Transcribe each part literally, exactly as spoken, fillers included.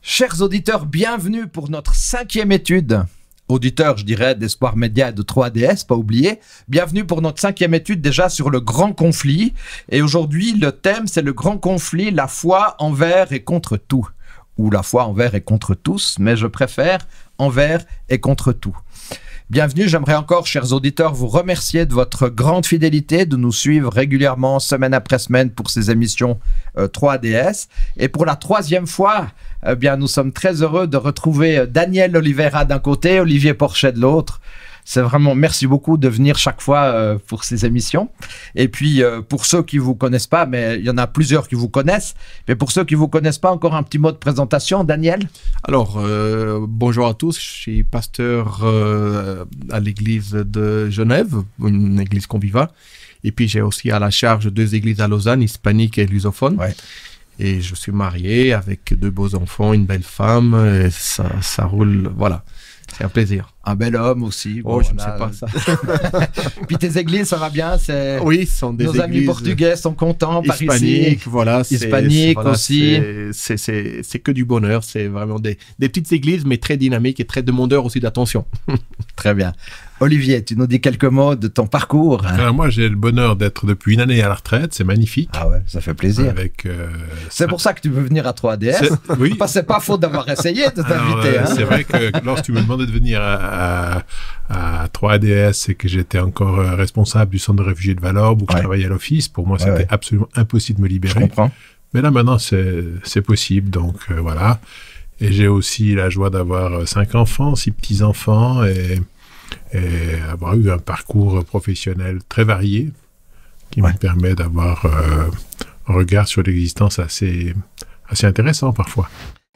Chers auditeurs, bienvenue pour notre cinquième étude. Auditeurs, je dirais, d'Espoir Média et de trois A D S, pas oublier. Bienvenue pour notre cinquième étude déjà sur le grand conflit. Et aujourd'hui, le thème, c'est le grand conflit, la foi envers et contre tout. Ou la foi envers et contre tous, mais je préfère envers et contre tout. Bienvenue, j'aimerais encore, chers auditeurs, vous remercier de votre grande fidélité, de nous suivre régulièrement, semaine après semaine, pour ces émissions euh, trois A D S. Et pour la troisième fois, eh bien, nous sommes très heureux de retrouver Daniel Oliveira d'un côté, Olivier Porchet de l'autre. C'est vraiment, merci beaucoup de venir chaque fois euh, pour ces émissions. Et puis, euh, pour ceux qui ne vous connaissent pas, mais il y en a plusieurs qui vous connaissent, mais pour ceux qui ne vous connaissent pas, encore un petit mot de présentation, Daniel. Alors, euh, bonjour à tous, je suis pasteur euh, à l'église de Genève, une église Conviva. Et puis, j'ai aussi à la charge deux églises à Lausanne, hispanique et lusophone. Ouais. Et je suis marié avec deux beaux enfants, une belle femme, et ça, ça roule, voilà. C'est un plaisir. Un bel homme aussi. Oh, bon, je ne sais pas ça. Puis tes églises, ça va bien? Oui, ce sont des Nos églises... amis portugais sont contents par hispanique, ici. Voilà. Hispanique voilà, aussi. C'est que du bonheur. C'est vraiment des, des petites églises, mais très dynamiques et très demandeurs aussi d'attention. Très bien. Olivier, tu nous dis quelques mots de ton parcours. Alors moi, j'ai le bonheur d'être depuis une année à la retraite. C'est magnifique. Ah ouais, ça fait plaisir. Avec. Euh, c'est ça... pour ça que tu veux venir à trois A D S. Oui. Parce que c'est pas faute d'avoir essayé de t'inviter. Euh, hein. C'est vrai que lorsque tu me demandais de venir à, à, à trois A D S et que j'étais encore euh, responsable du centre de réfugiés de Vallorbe où ouais. je travaillais à l'office, pour moi, ouais, c'était ouais. absolument impossible de me libérer. Je comprends. Mais là, maintenant, c'est possible. Donc euh, voilà. Et j'ai aussi la joie d'avoir cinq enfants, six petits-enfants et. et avoir eu un parcours professionnel très varié qui ouais. me permet d'avoir euh, un regard sur l'existence assez, assez intéressant parfois.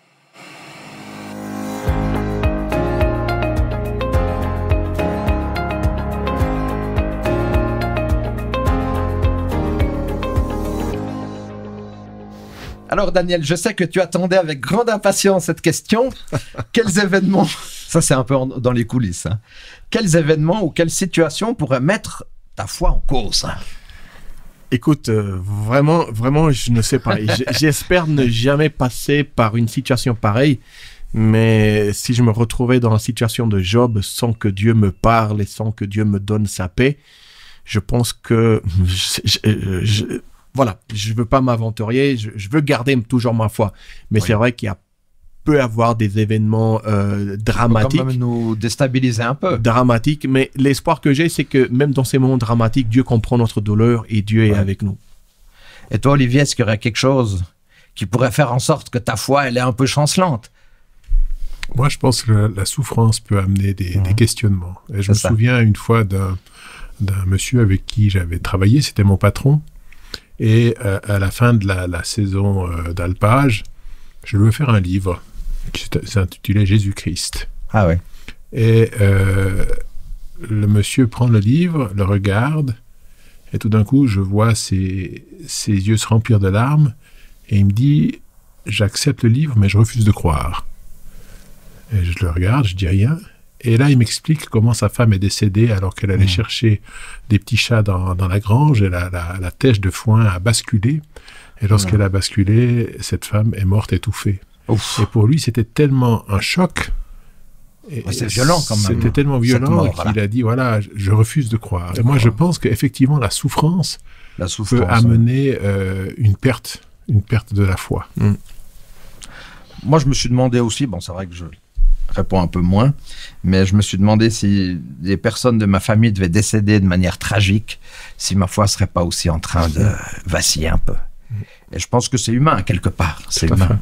Alors Daniel, je sais que tu attendais avec grande impatience cette question. Quels événements, ça c'est un peu en, dans les coulisses, hein. Quels événements ou quelles situations pourraient mettre ta foi en cause? Écoute, euh, vraiment, vraiment, je ne sais pas. J'espère ne jamais passer par une situation pareille. Mais si je me retrouvais dans la situation de Job sans que Dieu me parle et sans que Dieu me donne sa paix, je pense que... Je, je, je, Voilà, je ne veux pas m'aventurer, je, je veux garder toujours ma foi. Mais oui. c'est vrai qu'il y a, peut y avoir des événements euh, dramatiques. Ça peut quand même nous déstabiliser un peu. Dramatiques, mais l'espoir que j'ai, c'est que même dans ces moments dramatiques, Dieu comprend notre douleur et Dieu ouais. est avec nous. Et toi, Olivier, est-ce qu'il y aurait quelque chose qui pourrait faire en sorte que ta foi, elle est un peu chancelante? Moi, je pense que la souffrance peut amener des, mmh. des questionnements. Et je me ça. souviens une fois d'un d'un monsieur avec qui j'avais travaillé, c'était mon patron. Et euh, à la fin de la, la saison euh, d'alpage, je lui ai fait un livre qui s'intitulait Jésus-Christ. Ah ouais. Et euh, le monsieur prend le livre, le regarde, et tout d'un coup, je vois ses, ses yeux se remplir de larmes, et il me dit « J'accepte le livre, mais je refuse de croire. » Et je le regarde, je dis rien. Et là, il m'explique comment sa femme est décédée alors qu'elle allait mmh. chercher des petits chats dans, dans la grange et la, la, la tèche de foin a basculé. Et lorsqu'elle mmh. a basculé, cette femme est morte étouffée. Ouf. Et pour lui, c'était tellement un choc. C'est violent quand même. C'était tellement violent qu'il voilà. a dit, voilà, je refuse de croire. Et moi, je pense qu'effectivement, la souffrance, la souffrance peut amener euh, une perte, une perte de la foi. Mmh. Moi, je me suis demandé aussi, bon, c'est vrai que je... réponds un peu moins, mais je me suis demandé si des personnes de ma famille devaient décéder de manière tragique, si ma foi ne serait pas aussi en train de vaciller un peu. Et je pense que c'est humain, quelque part. C'est humain.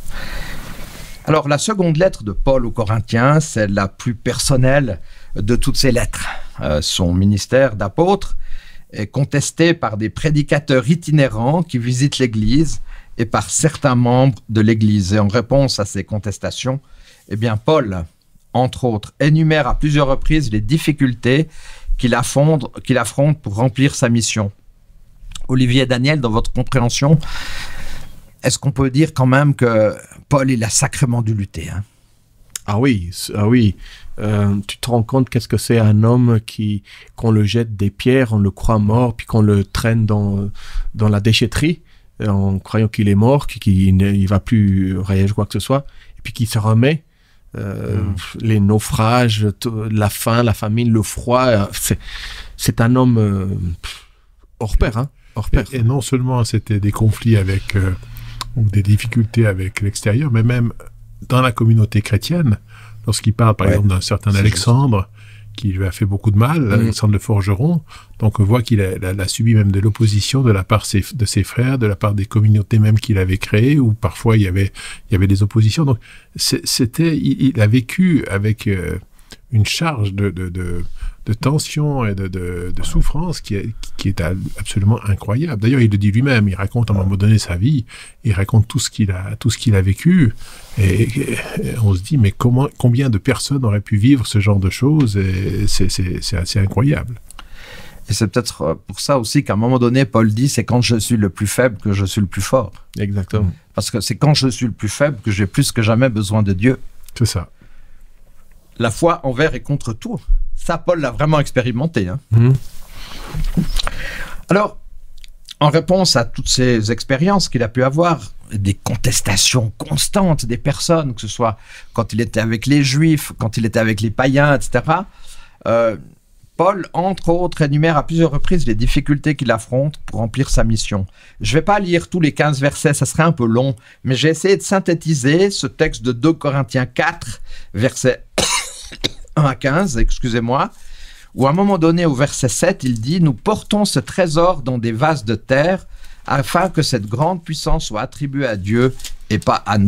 Alors, la seconde lettre de Paul aux Corinthiens, c'est la plus personnelle de toutes ces lettres. Euh, son ministère d'apôtre est contesté par des prédicateurs itinérants qui visitent l'Église et par certains membres de l'Église. Et en réponse à ces contestations, eh bien, Paul, entre autres, énumère à plusieurs reprises les difficultés qu'il affronte, qu'il affronte pour remplir sa mission. Olivier et Daniel, dans votre compréhension, est-ce qu'on peut dire quand même que Paul, il a sacrément dû lutter, hein? Ah oui, ah oui. Euh, tu te rends compte qu'est-ce que c'est un homme qui, qu'on le jette des pierres, on le croit mort, puis qu'on le traîne dans, dans la déchetterie. en croyant qu'il est mort, qu'il ne va plus réagir quoi que ce soit, et puis qu'il se remet. Euh, mmh. Les naufrages, la faim, la famine, le froid, c'est, c'est un homme euh, hors pair, hein, hors pair. Et, et non seulement c'était des conflits avec, euh, ou des difficultés avec l'extérieur, mais même dans la communauté chrétienne, lorsqu'il parle par ouais, exemple d'un certain Alexandre, juste. Qui lui a fait beaucoup de mal, mmh. Alexandre le forgeron, donc on voit qu'il a, a, a subi même de l'opposition de la part ses, de ses frères, de la part des communautés même qu'il avait créées, où parfois il y avait, il y avait des oppositions. Donc c'était, il, il a vécu avec euh, une charge de, de, de, de tension et de, de, de souffrance qui est, qui est absolument incroyable. D'ailleurs, il le dit lui-même, il raconte à un moment donné sa vie, il raconte tout ce qu'il a, tout ce qu'il a vécu, et, et on se dit, mais comment, combien de personnes auraient pu vivre ce genre de choses, et c'est, c'est, c'est assez incroyable. Et c'est peut-être pour ça aussi qu'à un moment donné, Paul dit, c'est quand je suis le plus faible que je suis le plus fort. Exactement. Parce que c'est quand je suis le plus faible que j'ai plus que jamais besoin de Dieu. C'est ça. La foi envers et contre tout. Ça, Paul l'a vraiment expérimenté. Hein. Mmh. Alors, en réponse à toutes ces expériences qu'il a pu avoir, des contestations constantes des personnes, que ce soit quand il était avec les Juifs, quand il était avec les païens, et cetera, euh, Paul, entre autres, énumère à plusieurs reprises les difficultés qu'il affronte pour remplir sa mission. Je ne vais pas lire tous les quinze versets, ça serait un peu long, mais j'ai essayé de synthétiser ce texte de deux Corinthiens quatre, versets un à quinze, excusez-moi, où à un moment donné, au verset sept, il dit « Nous portons ce trésor dans des vases de terre, afin que cette grande puissance soit attribuée à Dieu et pas à nous. »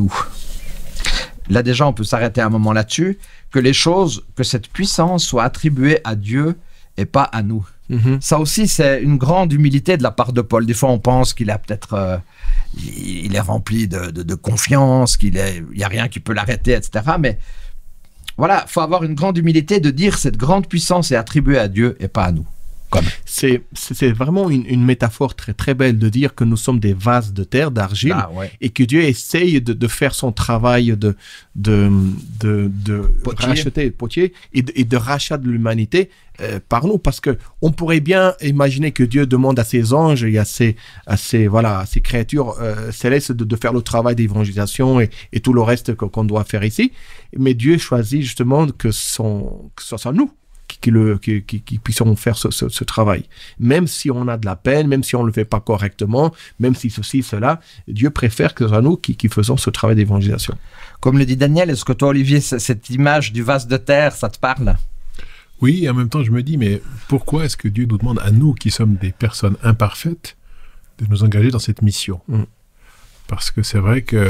Là déjà, on peut s'arrêter un moment là-dessus, que les choses, que cette puissance soit attribuée à Dieu et pas à nous. Mm-hmm. Ça aussi, c'est une grande humilité de la part de Paul. Des fois, on pense qu'il a peut-être, euh, il est rempli de, de, de confiance, qu'il est, il n'y a rien qui peut l'arrêter, et cetera. Mais voilà, il faut avoir une grande humilité de dire cette grande puissance est attribuée à Dieu et pas à nous. C'est, c'est vraiment une, une métaphore très très belle de dire que nous sommes des vases de terre, d'argile, ah, ouais. et que Dieu essaye de, de faire son travail de, de, de, de potier. racheter potier et de, et de rachat de l'humanité euh, par nous, parce que on pourrait bien imaginer que Dieu demande à ses anges et à ses, à ses, voilà, à ses créatures euh, célestes de, de faire le travail d'évangélisation et, et tout le reste qu'on doit faire ici, mais Dieu choisit justement que, son, que ce soit nous qui, le, qui, qui, qui puissions faire ce, ce, ce travail. Même si on a de la peine, même si on ne le fait pas correctement, même si ceci, cela, Dieu préfère que ce soit nous qui, qui faisons ce travail d'évangélisation. Comme le dit Daniel, est-ce que toi, Olivier, cette image du vase de terre, ça te parle? Oui, et en même temps, je me dis, mais pourquoi est-ce que Dieu nous demande à nous, qui sommes des personnes imparfaites, de nous engager dans cette mission? mm. Parce que c'est vrai que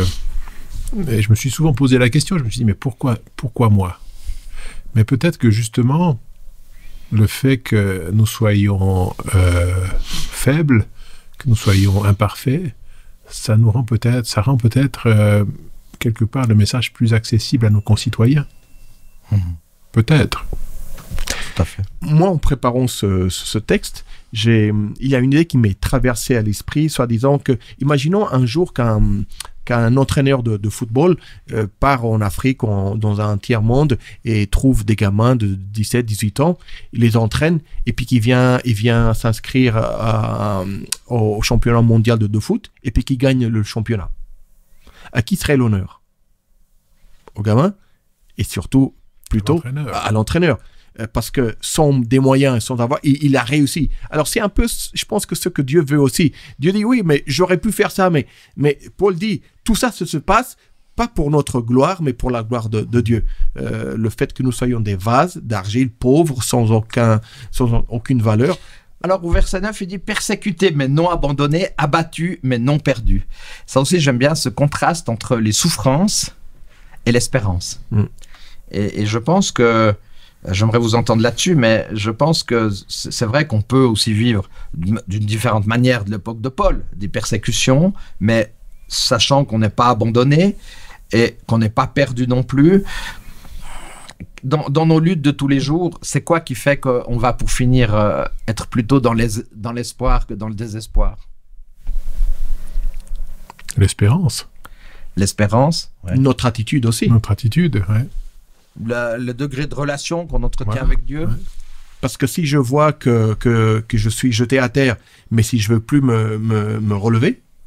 et je me suis souvent posé la question, je me suis dit, mais pourquoi, pourquoi moi? Mais peut-être que justement, le fait que nous soyons euh, faibles, que nous soyons imparfaits, ça nous rend peut-être, ça rend peut-être euh, quelque part le message plus accessible à nos concitoyens. Mmh. Peut-être. Tout à fait. Moi, en préparant ce, ce, ce texte, j'ai, il y a une idée qui m'est traversée à l'esprit, soit disant que, imaginons un jour qu'un qu'un entraîneur de, de football euh, part en Afrique, en, dans un tiers-monde, et trouve des gamins de dix-sept, dix-huit ans, il les entraîne, et puis qu'il vient, il vient s'inscrire à, à, au championnat mondial de, de foot, et puis qu'il gagne le championnat. À qui serait l'honneur? Au gamin, et surtout, plutôt, l'entraîneur. à l'entraîneur. Parce que sans des moyens, sans avoir, il, il a réussi. Alors c'est un peu, je pense que ce que Dieu veut aussi. Dieu dit oui, mais j'aurais pu faire ça, mais, mais Paul dit, tout ça se, se passe pas pour notre gloire, mais pour la gloire de, de Dieu. Euh, le fait que nous soyons des vases d'argile pauvres, sans, aucun, sans aucune valeur. Alors au verset neuf, il dit « persécuté mais non abandonné, abattu mais non perdu ». Ça aussi, j'aime bien ce contraste entre les souffrances et l'espérance. Mm. Et, et je pense que j'aimerais vous entendre là-dessus, mais je pense que c'est vrai qu'on peut aussi vivre d'une différente manière de l'époque de Paul, des persécutions, mais sachant qu'on n'est pas abandonné et qu'on n'est pas perdu non plus. Dans, dans nos luttes de tous les jours, c'est quoi qui fait qu'on va pour finir euh, être plutôt dans, les, dans l'espoir que dans le désespoir? L'espérance. L'espérance. Ouais. Notre attitude aussi. Notre attitude, oui. Le, le degré de relation qu'on entretient ouais, avec Dieu. Ouais. Parce que si je vois que, que, que je suis jeté à terre, mais si je veux plus me, me, me relever,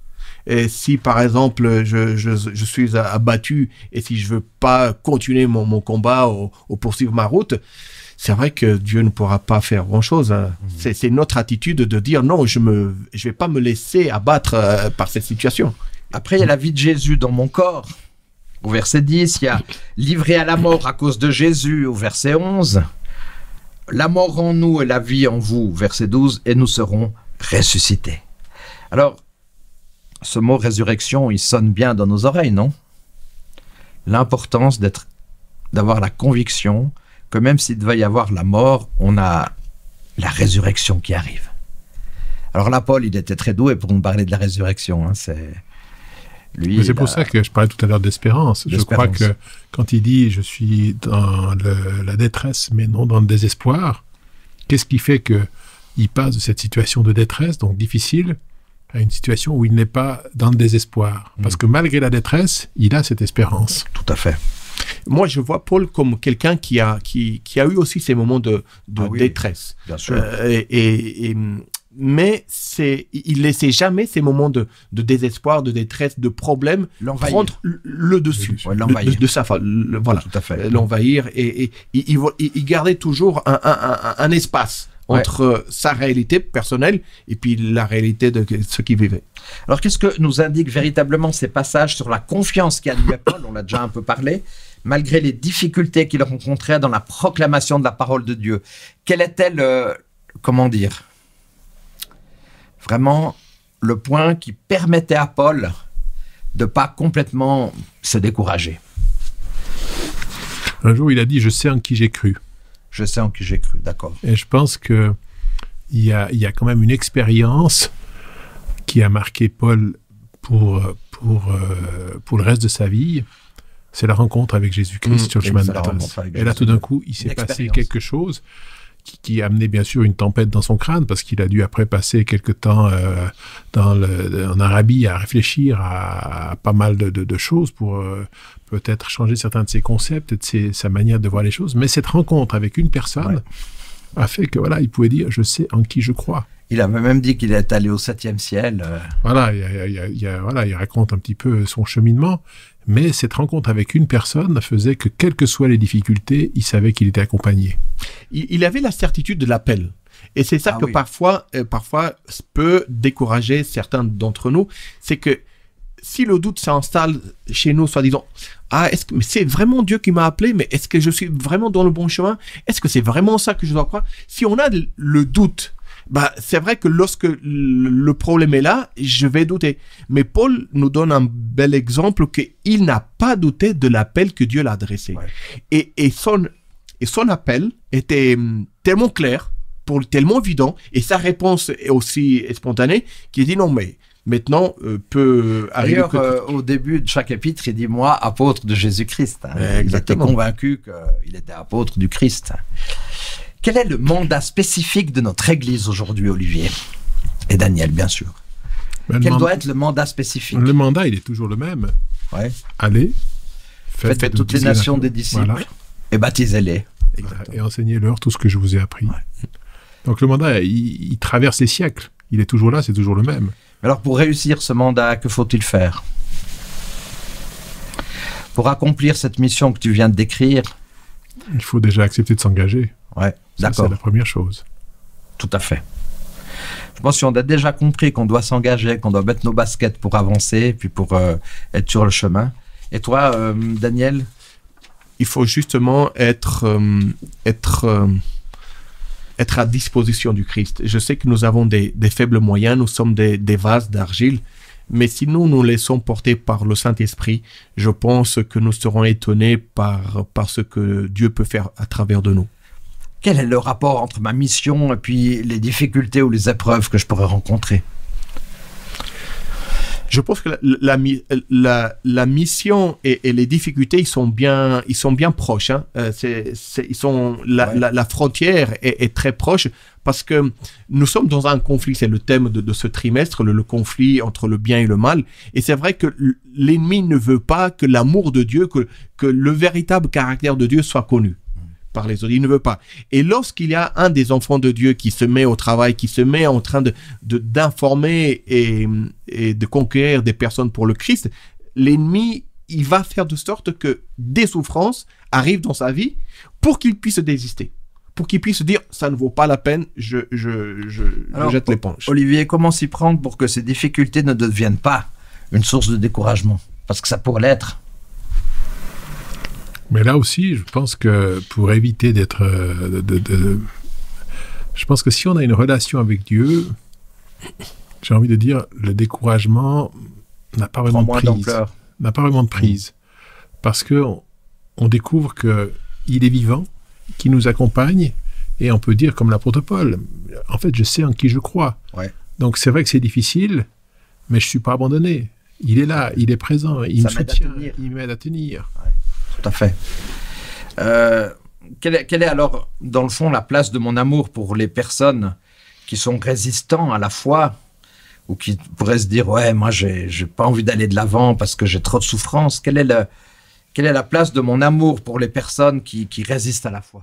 Et si par exemple je, je, je suis abattu et si je veux pas continuer mon, mon combat ou, ou poursuivre ma route, c'est vrai que Dieu ne pourra pas faire grand-chose. Hein. Mmh. C'est, c'est notre attitude de dire non, je ne je vais pas me laisser abattre euh, par cette situation. Après, il y a la vie de Jésus dans mon corps. Au verset dix, il y a livré à la mort à cause de Jésus, au verset onze. La mort en nous et la vie en vous, verset douze, et nous serons ressuscités. Alors, ce mot résurrection, il sonne bien dans nos oreilles, non? L'importance d'être, d'avoir la conviction que même s'il devait y avoir la mort, on a la résurrection qui arrive. Alors là, Paul, il était très doué pour nous parler de la résurrection. Hein, c'est... Lui, c'est pour a... ça que je parlais tout à l'heure d'espérance. d'espérance. Je crois que quand il dit « je suis dans le, la détresse, mais non dans le désespoir », qu'est-ce qui fait qu'il passe de cette situation de détresse, donc difficile, à une situation où il n'est pas dans le désespoir? Parce mmh. que malgré la détresse, il a cette espérance. Tout à fait. Moi, je vois Paul comme quelqu'un qui a, qui, qui a eu aussi ces moments de, de ah oui, détresse. Bien sûr. Euh, et, et, et, mais c'est, il ne laissait jamais ces moments de, de désespoir, de détresse, de problème l'envahir. Prendre le dessus. Ouais, l'envahir. De, de, de sa le, voilà. Tout à fait. L'envahir. Et, et il, il, il gardait toujours un, un, un, un espace ouais. entre sa réalité personnelle et puis la réalité de ce qu'il vivait. Alors, qu'est-ce que nous indiquent véritablement ces passages sur la confiance qui animait Paul? On l'a déjà un peu parlé. Malgré les difficultés qu'il rencontrait dans la proclamation de la parole de Dieu, quel était le, comment dire, vraiment le point qui permettait à Paul de ne pas complètement se décourager? Un jour, il a dit « Je sais en qui j'ai cru ». Je sais en qui j'ai cru, d'accord. Et je pense qu'il y a, y a quand même une expérience qui a marqué Paul pour, pour, euh, pour le reste de sa vie. C'est la rencontre avec Jésus-Christ mmh, sur le chemin de Damas. Et là, tout d'un coup, il s'est passé quelque chose qui, qui a amené bien sûr une tempête dans son crâne, parce qu'il a dû après passer quelque temps euh, dans le, en Arabie à réfléchir à, à pas mal de, de, de choses pour euh, peut-être changer certains de ses concepts et de ses, sa manière de voir les choses. Mais cette rencontre avec une personne ouais. a fait que voilà, il pouvait dire « Je sais en qui je crois ». Il avait même dit qu'il est allé au septième ciel. Euh... Voilà, il, y a, il, y a, il, y a, voilà, il raconte un petit peu son cheminement. Mais cette rencontre avec une personne faisait que, quelles que soient les difficultés, il savait qu'il était accompagné. Il, il avait la certitude de l'appel. Et c'est ça ah, que oui. parfois, euh, parfois peut décourager certains d'entre nous. C'est que si le doute s'installe chez nous, soi-disant, ah, est-ce que mais c'est vraiment Dieu qui m'a appelé, mais est-ce que je suis vraiment dans le bon chemin? Est-ce que c'est vraiment ça que je dois croire? Si on a le doute, bah, c'est vrai que lorsque le problème est là, je vais douter. Mais Paul nous donne un bel exemple qu'il n'a pas douté de l'appel que Dieu l'a adressé. Ouais. Et, et, son, et son appel était tellement clair, pour, tellement évident, et sa réponse est aussi spontanée, qu'il dit non, mais maintenant euh, peut arriver... D'ailleurs, que... euh, au début de chaque épître, il dit « Moi, apôtre de Jésus-Christ hein. ». Il était convaincu qu'il était apôtre du Christ. Quel est le mandat spécifique de notre Église aujourd'hui, Olivier? Et Daniel, bien sûr. Ben, Quel mandat, doit être le mandat spécifique? Le mandat, il est toujours le même. Ouais. Allez, faites, faites toutes les nations des disciples voilà. et baptisez-les. Voilà. Et enseignez-leur tout ce que je vous ai appris. Ouais. Donc le mandat, il, il traverse les siècles. Il est toujours là, c'est toujours le même. Alors pour réussir ce mandat, que faut-il faire? Pour accomplir cette mission que tu viens de décrire? Il faut déjà accepter de s'engager. Ouais, ça, d'accord. C'est la première chose. Tout à fait. Je pense qu'on a déjà compris qu'on doit s'engager, qu'on doit mettre nos baskets pour avancer, puis pour euh, être sur le chemin. Et toi, euh, Daniel? Il faut justement être, euh, être, euh, être à disposition du Christ. Je sais que nous avons des, des faibles moyens, nous sommes des, des vases d'argile, mais si nous nous laissons porter par le Saint-Esprit, je pense que nous serons étonnés par, par ce que Dieu peut faire à travers de nous. Quel est le rapport entre ma mission et puis les difficultés ou les épreuves que je pourrais rencontrer? Je pense que la, la, la, la mission et, et les difficultés, ils sont bien, ils sont bien proches. Hein. Euh, c'est, c'est, ils sont, la, ouais. la, la frontière est, est très proche parce que nous sommes dans un conflit. C'est le thème de, de ce trimestre, le, le conflit entre le bien et le mal. Et c'est vrai que l'ennemi ne veut pas que l'amour de Dieu, que, que le véritable caractère de Dieu soit connu. par les autres. Il ne veut pas. Et lorsqu'il y a un des enfants de Dieu qui se met au travail, qui se met en train de, de, d'informer et, et de conquérir des personnes pour le Christ, l'ennemi, il va faire de sorte que des souffrances arrivent dans sa vie pour qu'il puisse désister. Pour qu'il puisse dire, ça ne vaut pas la peine, je, je, je, Alors, je jette l'éponge. Olivier, comment s'y prendre pour que ces difficultés ne deviennent pas une source de découragement? Parce que ça pourrait l'être. Mais là aussi, je pense que pour éviter d'être... Euh, de, de, de, je pense que si on a une relation avec Dieu, j'ai envie de dire, le découragement n'a pas vraiment de prise. N'a pas vraiment de prise. Mmh. Parce qu'on on découvre qu'il est vivant, qu'il nous accompagne, et on peut dire comme l'apôtre Paul, en fait, je sais en qui je crois. Ouais. Donc c'est vrai que c'est difficile, mais je ne suis pas abandonné. Il est là, il est présent, il Ça me soutient, il m'aide à tenir. Ouais. Tout à fait. Euh, quelle, est, quelle est alors, dans le fond, la place de mon amour pour les personnes qui sont résistants à la foi ou qui pourraient se dire « Ouais, moi, j'ai, j'ai pas envie d'aller de l'avant parce que j'ai trop de souffrance ». Quelle est, le, quelle est la place de mon amour pour les personnes qui, qui résistent à la foi?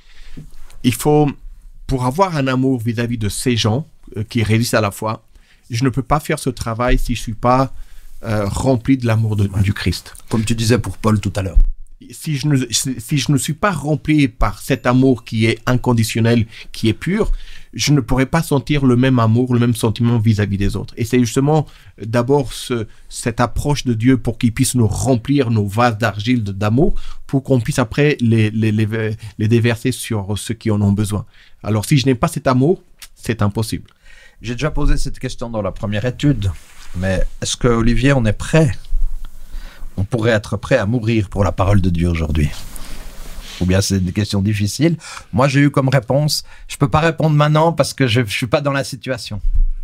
Il faut, pour avoir un amour vis-à-vis de ces gens euh, qui résistent à la foi, je ne peux pas faire ce travail si je ne suis pas euh, rempli de l'amour de, ouais. du Christ. Comme tu disais pour Paul tout à l'heure. Si je, ne, si je ne suis pas rempli par cet amour qui est inconditionnel, qui est pur, je ne pourrais pas sentir le même amour, le même sentiment vis-à-vis des autres. Et c'est justement d'abord ce, cette approche de Dieu pour qu'il puisse nous remplir nos vases d'argile d'amour, pour qu'on puisse après les, les, les, les déverser sur ceux qui en ont besoin. Alors si je n'ai pas cet amour, c'est impossible. J'ai déjà posé cette question dans la première étude, mais est-ce que, Olivier, on est prêt? On pourrait être prêt à mourir pour la parole de Dieu aujourd'hui? Ou bien c'est une question difficile? Moi, j'ai eu comme réponse, je ne peux pas répondre maintenant parce que je ne suis pas dans la situation.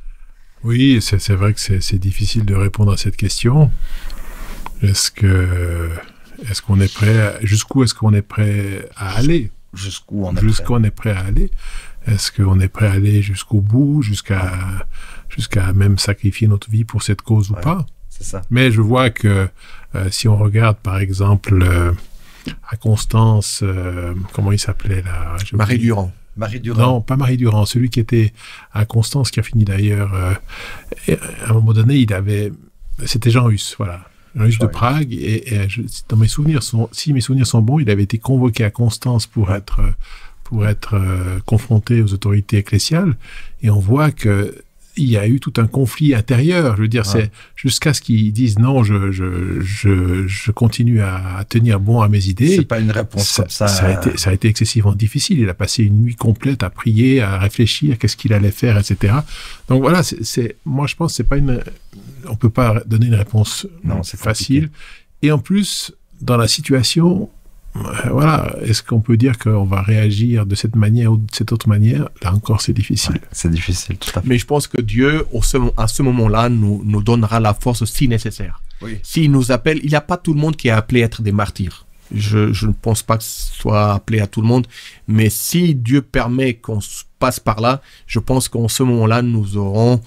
Oui, c'est, c'est vrai que c'est, c'est difficile de répondre à cette question. Est-ce que, est-ce qu'on est prêt à, jusqu'où est-ce qu'on est prêt à aller? Jusqu'où on est jusqu'où prêt. on est prêt à aller? Est-ce qu'on est prêt à aller jusqu'au bout, jusqu'à, jusqu'à même sacrifier notre vie pour cette cause ouais, ou pas? C'est ça. Mais je vois que euh, si on regarde par exemple euh, à Constance, euh, comment il s'appelait là? Marie Durand. Marie Durand. Non, pas Marie Durand, celui qui était à Constance, qui a fini d'ailleurs. Euh, et à un moment donné, il avait, c'était Jean Hus, voilà, Jean Hus ouais. de Prague. Et, et je, dans mes souvenirs, sont, si mes souvenirs sont bons, il avait été convoqué à Constance pour ouais. être pour être euh, confronté aux autorités ecclésiales. Et on voit que il y a eu tout un conflit intérieur. Je veux dire, ouais. c'est jusqu'à ce qu'ils disent non, je, je, je, je continue à, à tenir bon à mes idées. C'est pas une réponse ça, comme ça. Ça a, été, ça a été excessivement difficile. Il a passé une nuit complète à prier, à réfléchir, qu'est-ce qu'il allait faire, et cetera. Donc voilà, c'est, c'est, moi je pense que c'est pas une, on peut pas donner une réponse non, c'est facile. Compliqué. Et en plus, dans la situation, voilà, est-ce qu'on peut dire qu'on va réagir de cette manière ou de cette autre manière? Là encore, c'est difficile. Ouais, c'est difficile, tout à fait. Mais je pense que Dieu, au ce, à ce moment-là, nous, nous donnera la force si nécessaire. Oui. S'il nous appelle, il n'y a pas tout le monde qui est appelé à être des martyrs. Je, je ne pense pas que ce soit appelé à tout le monde. Mais si Dieu permet qu'on passe par là, je pense qu'en ce moment-là, nous aurons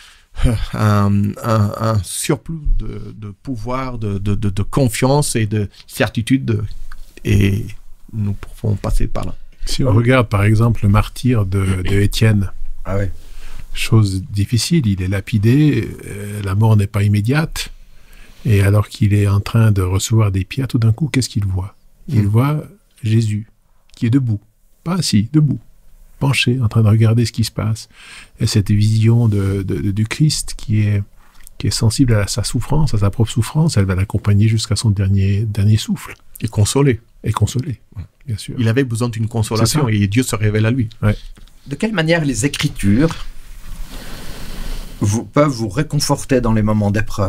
un, un, un surplus de, de pouvoir, de, de, de, de confiance et de certitude de et nous pouvons passer par là. Si on regarde par exemple le martyr de, de Étienne, ah oui. chose difficile, il est lapidé, euh, la mort n'est pas immédiate, et alors qu'il est en train de recevoir des pierres, tout d'un coup, qu'est-ce qu'il voit? Il mmh. voit Jésus, qui est debout, pas assis, debout, penché, en train de regarder ce qui se passe. Et cette vision de, de, de, du Christ qui est, qui est sensible à sa souffrance, à sa propre souffrance, elle va l'accompagner jusqu'à son dernier, dernier souffle. Et consoler. Et consoler, bien sûr. Il avait besoin d'une consolation et Dieu se révèle à lui. Ouais. De quelle manière les Écritures vous, peuvent vous réconforter dans les moments d'épreuve?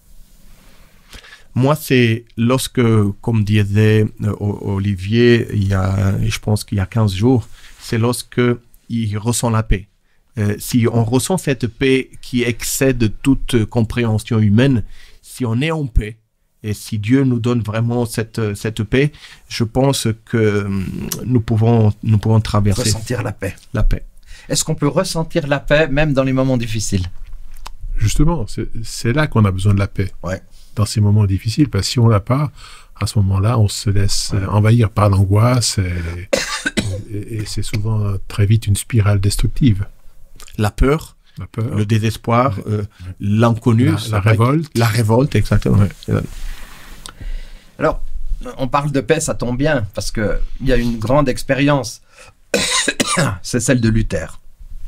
Moi, c'est lorsque, comme disait euh, Olivier, il y a, je pense qu'il y a quinze jours, c'est lorsque il ressent la paix. Euh, si on ressent cette paix qui excède toute compréhension humaine, si on est en paix, et si Dieu nous donne vraiment cette, cette paix, je pense que nous pouvons, nous pouvons traverser. Ressentir la paix. La paix. Est-ce qu'on peut ressentir la paix même dans les moments difficiles? Justement, c'est, c'est là qu'on a besoin de la paix. Ouais. Dans ces moments difficiles, parce que si on l'a pas, à ce moment-là, on se laisse ouais. envahir par l'angoisse et, et, et c'est souvent très vite une spirale destructive. La peur, la peur. le désespoir, ouais. euh, l'inconnu, la, la révolte. La révolte, exactement. Ouais. Alors, on parle de paix, ça tombe bien, parce qu'il y a une grande expérience. C'est celle de Luther.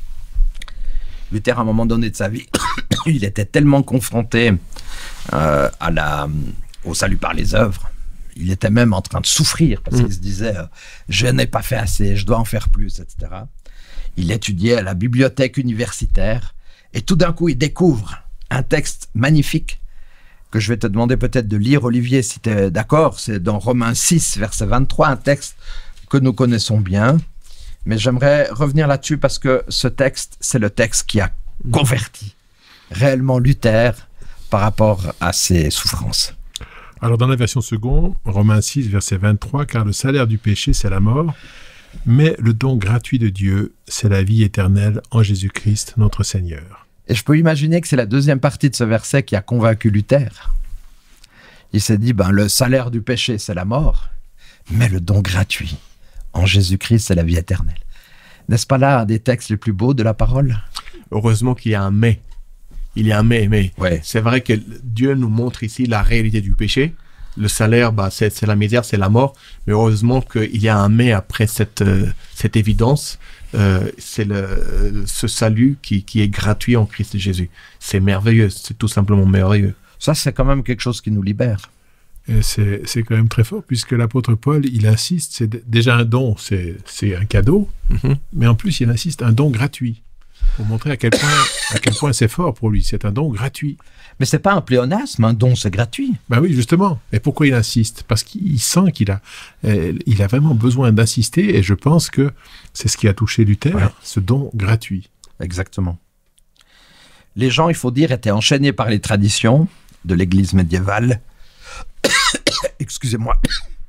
Luther, à un moment donné de sa vie, il était tellement confronté euh, à la, au salut par les œuvres. Il était même en train de souffrir, parce mmh. qu'il se disait euh, « je n'ai pas fait assez, je dois en faire plus », et cetera. Il étudiait à la bibliothèque universitaire, et tout d'un coup, il découvre un texte magnifique que je vais te demander peut-être de lire, Olivier, si tu es d'accord. C'est dans Romains six, verset vingt-trois, un texte que nous connaissons bien. Mais j'aimerais revenir là-dessus parce que ce texte, c'est le texte qui a converti réellement Luther par rapport à ses souffrances. Alors, dans la version seconde, Romains six, verset vingt-trois, « Car le salaire du péché, c'est la mort, mais le don gratuit de Dieu, c'est la vie éternelle en Jésus-Christ, notre Seigneur. » Et je peux imaginer que c'est la deuxième partie de ce verset qui a convaincu Luther. Il s'est dit, ben, le salaire du péché, c'est la mort, mais le don gratuit en Jésus-Christ, c'est la vie éternelle. N'est-ce pas là un des textes les plus beaux de la parole? Heureusement qu'il y a un « mais ». Il y a un « mais », mais ouais. C'est vrai que Dieu nous montre ici la réalité du péché. Le salaire, bah, c'est, c'est la misère, c'est la mort. Mais heureusement qu'il y a un « mais » après cette, euh, cette évidence. Euh, c'est le, ce salut qui, qui est gratuit en Christ Jésus. C'est merveilleux, c'est tout simplement merveilleux. Ça, c'est quand même quelque chose qui nous libère. Et c'est, c'est quand même très fort, puisque l'apôtre Paul, il insiste, c'est déjà un don, c'est, c'est un cadeau, mm-hmm. mais en plus, il insiste, un don gratuit, pour montrer à quel point, à quel point c'est fort pour lui, c'est un don gratuit. Mais c'est pas un pléonasme, un don, c'est gratuit. Ben oui, justement. Et pourquoi il insiste? Parce qu'il sent qu'il a, euh, il a vraiment besoin d'insister, et je pense que c'est ce qui a touché Luther, ouais. ce don gratuit. Exactement. Les gens, il faut dire, étaient enchaînés par les traditions de l'Église médiévale, excusez-moi,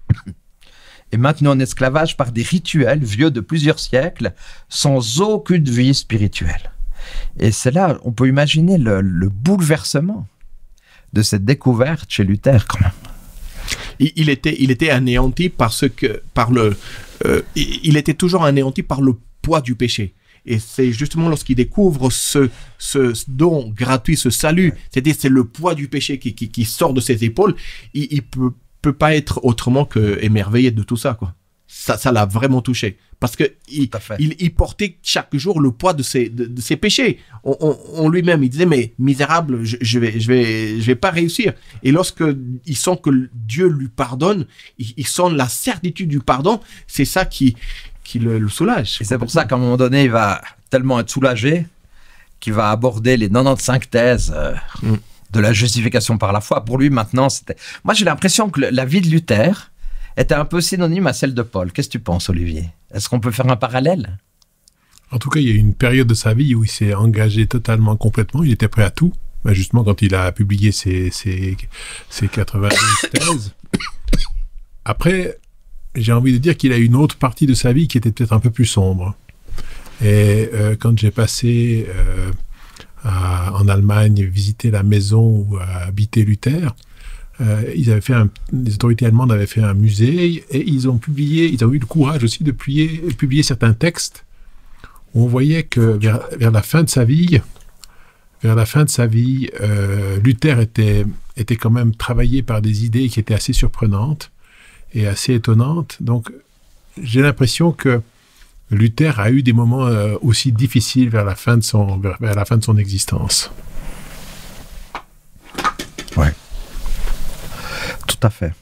et maintenus en esclavage par des rituels vieux de plusieurs siècles, sans aucune vie spirituelle. Et c'est là, on peut imaginer le, le bouleversement de cette découverte chez Luther, quand même. Il, il, était, il était anéanti parce que, par le, euh, il était toujours anéanti par le poids du péché. Et c'est justement lorsqu'il découvre ce, ce don gratuit, ce salut, c'est-à-dire c'est le poids du péché qui, qui, qui sort de ses épaules, il, il peut, peut pas être autrement qu'émerveillé de tout ça, quoi. Ça, ça l'a vraiment touché. Parce que il, il, il portait chaque jour le poids de ses, de, de ses péchés. On, on, on lui-même, il disait, mais misérable, je, je vais, je vais, je vais pas réussir. Et lorsque il sent que Dieu lui pardonne, il, il sent la certitude du pardon, c'est ça qui, qui le, le soulage. Et c'est pour ça qu'à un moment donné, il va tellement être soulagé qu'il va aborder les quatre-vingt-quinze thèses euh, mm. de la justification par la foi. Pour lui, maintenant, c'était... Moi, j'ai l'impression que la vie de Luther était un peu synonyme à celle de Paul. Qu'est-ce que tu penses, Olivier? Est-ce qu'on peut faire un parallèle? En tout cas, il y a eu une période de sa vie où il s'est engagé totalement, complètement. Il était prêt à tout. Ben justement, quand il a publié ses, ses, ses quatre-vingt-douze thèses. Après, j'ai envie de dire qu'il a eu une autre partie de sa vie qui était peut-être un peu plus sombre. Et euh, quand j'ai passé euh, à, en Allemagne, visiter la maison où a habité Luther, Euh, ils avaient fait un, les autorités allemandes avaient fait un musée et ils ont publié, ils ont eu le courage aussi de publier, publier certains textes où on voyait que vers, vers la fin de sa vie, vers la fin de sa vie, euh, Luther était, était quand même travaillé par des idées qui étaient assez surprenantes et assez étonnantes. Donc, j'ai l'impression que Luther a eu des moments euh, aussi difficiles vers la fin de son, vers, vers la fin de son existence. Ouais. Tout à fait.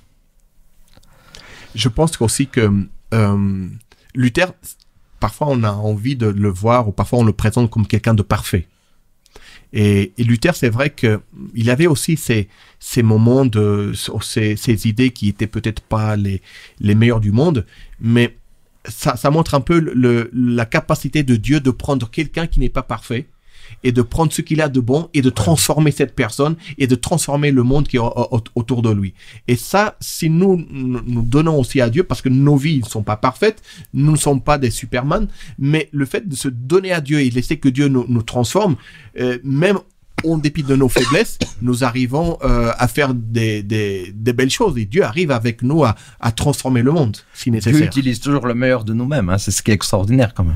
Je pense aussi que euh, Luther, parfois on a envie de le voir ou parfois on le présente comme quelqu'un de parfait. Et, et Luther, c'est vrai qu'il avait aussi ces, ces moments, de, ces, ces idées qui étaient peut-être pas les, les meilleures du monde, mais ça, ça montre un peu le, la capacité de Dieu de prendre quelqu'un qui n'est pas parfait et de prendre ce qu'il a de bon et de transformer cette personne et de transformer le monde qui est autour de lui. Et ça, si nous nous donnons aussi à Dieu, parce que nos vies ne sont pas parfaites, nous ne sommes pas des Superman, mais le fait de se donner à Dieu et laisser que Dieu nous, nous transforme, euh, même en dépit de nos faiblesses, nous arrivons euh, à faire des, des, des belles choses. Et Dieu arrive avec nous à, à transformer le monde, si nécessaire. Dieu utilise toujours le meilleur de nous-mêmes, hein, c'est ce qui est extraordinaire quand même.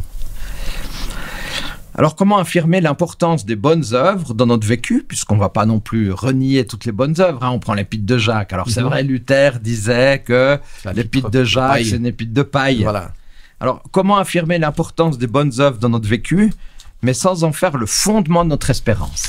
Alors, comment affirmer l'importance des bonnes œuvres dans notre vécu, puisqu'on ne va pas non plus renier toutes les bonnes œuvres, hein. On prend l'épître de Jacques. Alors, c'est mmh. vrai, Luther disait que l'épître de Jacques, c'est une épître de paille. Voilà. Alors, comment affirmer l'importance des bonnes œuvres dans notre vécu, mais sans en faire le fondement de notre espérance?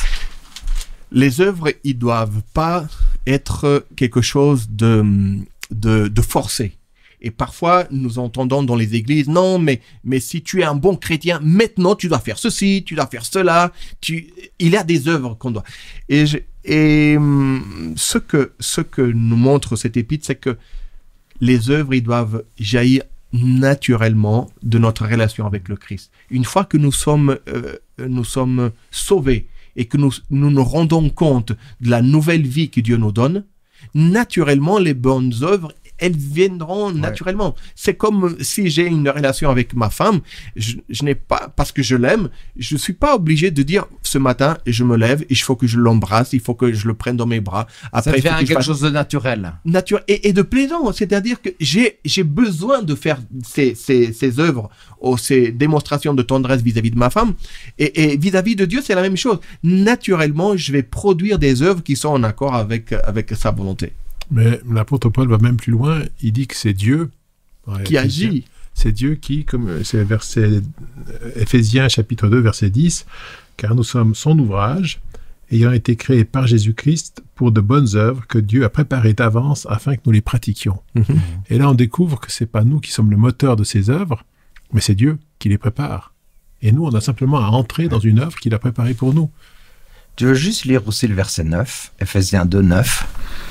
Les œuvres, ils ne doivent pas être quelque chose de, de, de forcé. Et parfois, nous entendons dans les églises, non, mais, mais si tu es un bon chrétien, maintenant, tu dois faire ceci, tu dois faire cela. Tu... Il y a des œuvres qu'on doit. Et, je... et ce, que, ce que nous montre cet épître, c'est que les œuvres, ils doivent jaillir naturellement de notre relation avec le Christ. Une fois que nous sommes, euh, nous sommes sauvés et que nous, nous nous rendons compte de la nouvelle vie que Dieu nous donne, naturellement, les bonnes œuvres, elles viendront naturellement. Ouais. C'est comme si j'ai une relation avec ma femme, je, je n'ai pas, parce que je l'aime, je ne suis pas obligé de dire ce matin, je me lève et il faut que je l'embrasse, il faut que je le prenne dans mes bras. Après, ça devient quelque fasse... chose de naturel. Nature et, et de plaisant, c'est-à-dire que j'ai, j'ai besoin de faire ces, ces, ces œuvres ou ces démonstrations de tendresse vis-à-vis de ma femme. Et, et vis-à-vis de Dieu, c'est la même chose. Naturellement, je vais produire des œuvres qui sont en accord avec, avec sa volonté. Mais l'apôtre Paul va même plus loin, il dit que c'est Dieu qui agit. C'est Dieu qui, comme c'est verset Éphésiens chapitre deux, verset dix, car nous sommes son ouvrage, ayant été créés par Jésus-Christ pour de bonnes œuvres que Dieu a préparées d'avance afin que nous les pratiquions. Mm-hmm. Et là, on découvre que c'est pas nous qui sommes le moteur de ces œuvres, mais c'est Dieu qui les prépare. Et nous, on a simplement à entrer dans une œuvre qu'il a préparée pour nous. Tu veux juste lire aussi le verset neuf, Éphésiens deux, neuf.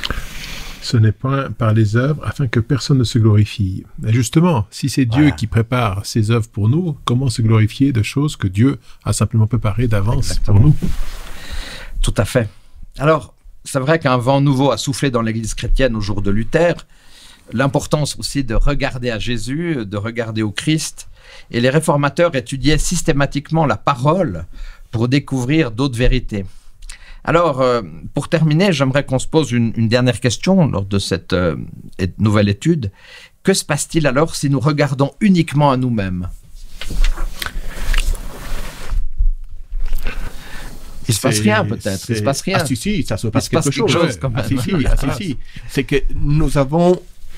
Ce n'est pas par les œuvres afin que personne ne se glorifie. Et justement, si c'est Dieu voilà. qui prépare ces œuvres pour nous, comment se glorifier de choses que Dieu a simplement préparées d'avance Exactement. Pour nous? Tout à fait. Alors, c'est vrai qu'un vent nouveau a soufflé dans l'Église chrétienne au jour de Luther. L'importance aussi de regarder à Jésus, de regarder au Christ. Et les réformateurs étudiaient systématiquement la parole pour découvrir d'autres vérités. Alors, euh, pour terminer, j'aimerais qu'on se pose une, une dernière question lors de cette euh, nouvelle étude. Que se passe-t-il alors si nous regardons uniquement à nous-mêmes? Il ne se passe rien peut-être, il ne se passe rien. Ah si, si, ça se passe, se quelque, passe quelque chose. chose quand même. Ah si, si, ah, si, si. C'est que nous avons...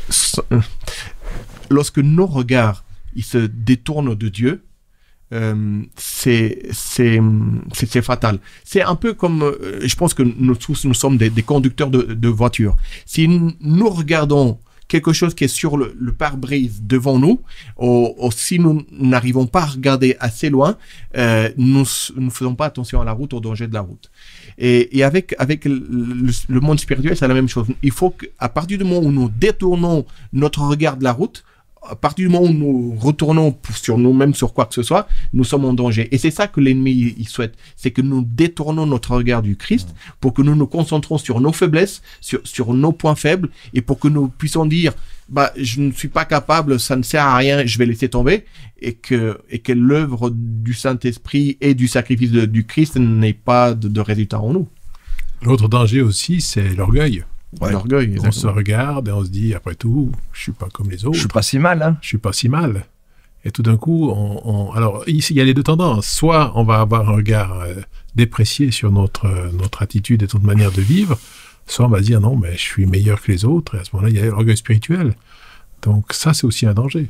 Lorsque nos regards ils se détournent de Dieu, Euh, c'est, c'est, c'est, c'est fatal. C'est un peu comme, euh, je pense que nous tous, nous sommes des, des conducteurs de, de voitures. Si nous regardons quelque chose qui est sur le, le pare-brise devant nous, ou, ou si nous n'arrivons pas à regarder assez loin, euh, nous ne faisons pas attention à la route, au danger de la route. Et, et avec, avec le, le, le monde spirituel, c'est la même chose. Il faut qu'à partir du moment où nous détournons notre regard de la route, à partir du moment où nous retournons sur nous-mêmes, sur quoi que ce soit, nous sommes en danger. Et c'est ça que l'ennemi il souhaite, c'est que nous détournons notre regard du Christ pour que nous nous concentrons sur nos faiblesses, sur, sur nos points faibles, et pour que nous puissions dire, bah, je ne suis pas capable, ça ne sert à rien, je vais laisser tomber, et que, et que l'œuvre du Saint-Esprit et du sacrifice de, du Christ n'ait pas de, de résultat en nous. L'autre danger aussi, c'est l'orgueil. Ouais, l'orgueil. On se regarde et on se dit, après tout, je suis pas comme les autres. Je suis pas si mal, hein. Je suis pas si mal. Et tout d'un coup, on, on... alors ici, il y a les deux tendances. Soit on va avoir un regard euh, déprécié sur notre, euh, notre attitude et notre manière de vivre, soit on va dire, non, mais je suis meilleur que les autres. Et à ce moment-là, il y a l'orgueil spirituel. Donc ça, c'est aussi un danger.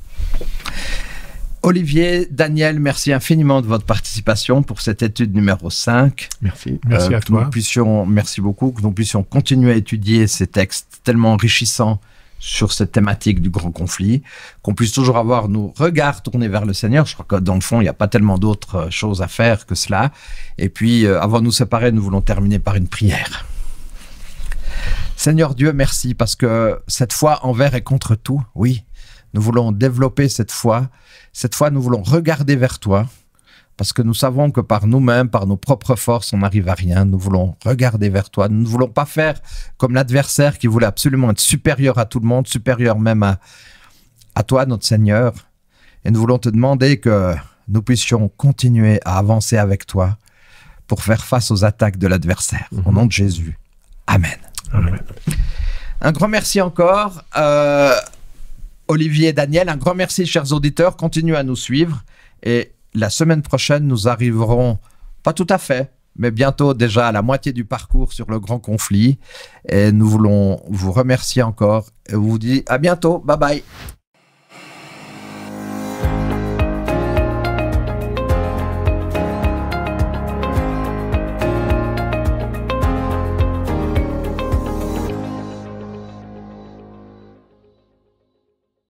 Olivier, Daniel, merci infiniment de votre participation pour cette étude numéro cinq. Merci. Merci euh, à toi. Nous puissions, merci beaucoup, que nous puissions continuer à étudier ces textes tellement enrichissants sur cette thématique du grand conflit, qu'on puisse toujours avoir nos regards tournés vers le Seigneur. Je crois que dans le fond, il n'y a pas tellement d'autres choses à faire que cela. Et puis, euh, avant de nous séparer, nous voulons terminer par une prière. Seigneur Dieu, merci, parce que cette foi envers et contre tout, oui, nous voulons développer cette foi. Cette fois, nous voulons regarder vers toi, parce que nous savons que par nous-mêmes, par nos propres forces, on n'arrive à rien. Nous voulons regarder vers toi. Nous ne voulons pas faire comme l'adversaire qui voulait absolument être supérieur à tout le monde, supérieur même à, à toi, notre Seigneur. Et nous voulons te demander que nous puissions continuer à avancer avec toi, pour faire face aux attaques de l'adversaire. Mmh. Au nom de Jésus. Amen. Amen. Un grand merci encore, euh, Olivier et Daniel. Un grand merci, chers auditeurs. Continuez à nous suivre. Et la semaine prochaine, nous arriverons, pas tout à fait, mais bientôt déjà à la moitié du parcours sur le grand conflit. Et nous voulons vous remercier encore et vous dire à bientôt. Bye bye.